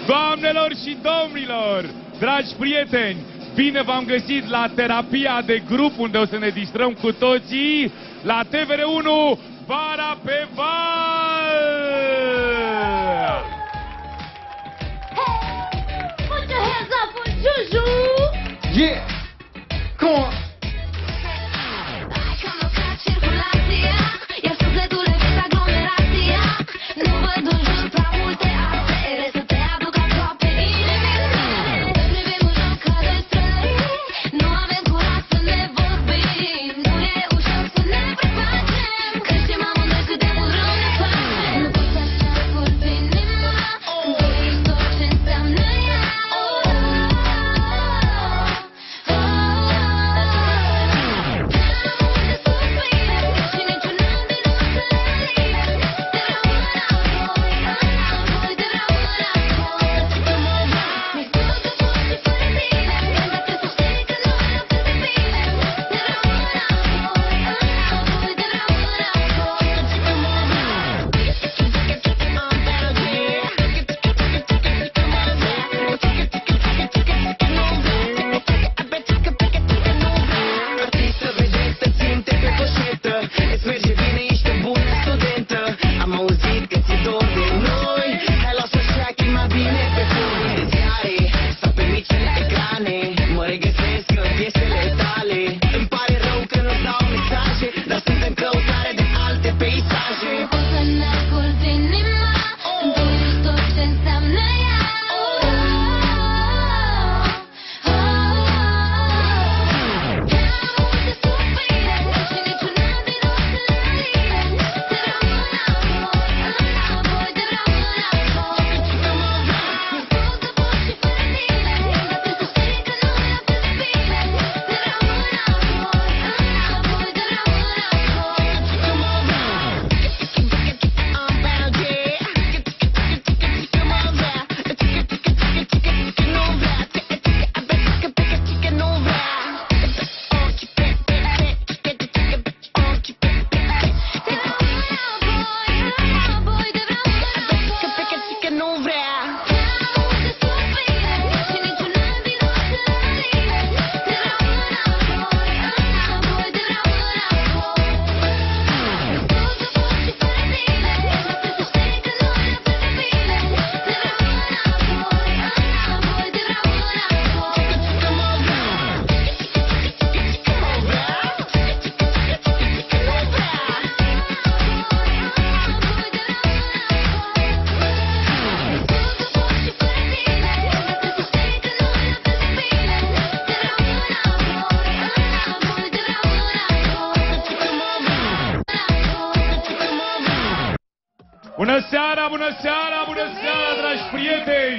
Doamnelor și domnilor, dragi prieteni, bine v-am găsit la terapia de grup, unde o să ne distrăm cu toții la TVR1 Vara pe Val! Hey, put your hands up for Juju! Yeah! Come on! Bună seara, bună seara, bună seara, dragi prieteni!